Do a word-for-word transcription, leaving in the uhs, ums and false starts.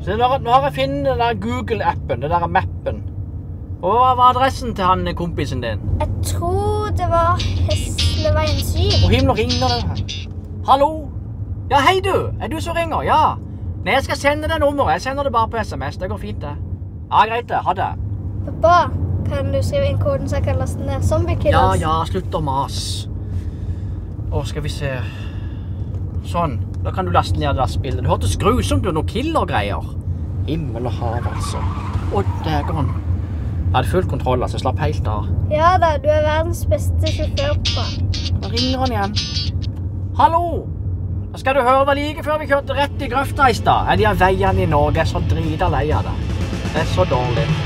Så nå, nå har jeg funnet den der Google-appen, den der mappen. Og hva var adressen til han kompisen din? Jeg tror det var Hesleveien syv. Og himmel ringer det. Hallo? Ja, hei du. Er du som ringer? Ja. Nei, jeg skal sende deg nummeret. Jeg sender det bare på sms. Det går fint, det. Ja, greit det. Ha det. Pappa, kan du skrive inn koden så jeg kan laste ned Zombie Killers? Ja, ja, slutt å mas. Å, skal vi se. Sånn. Da kan du laste ned det spillet. Det hørtes grusomt ut, noen killer-greier. Himmel og hav, altså. Å, dægeren. Jeg hadde full kontroll, altså. Slapp helt av. Ja da, du er verdens beste sjåfør, pappa. Da ringer han igjen. Hallo! Da skal du høre hva like før vi kjørte rett i grøfta i stad. Er de av veiene i Norge? Jeg er så drita lei av det. Det er så dårlig.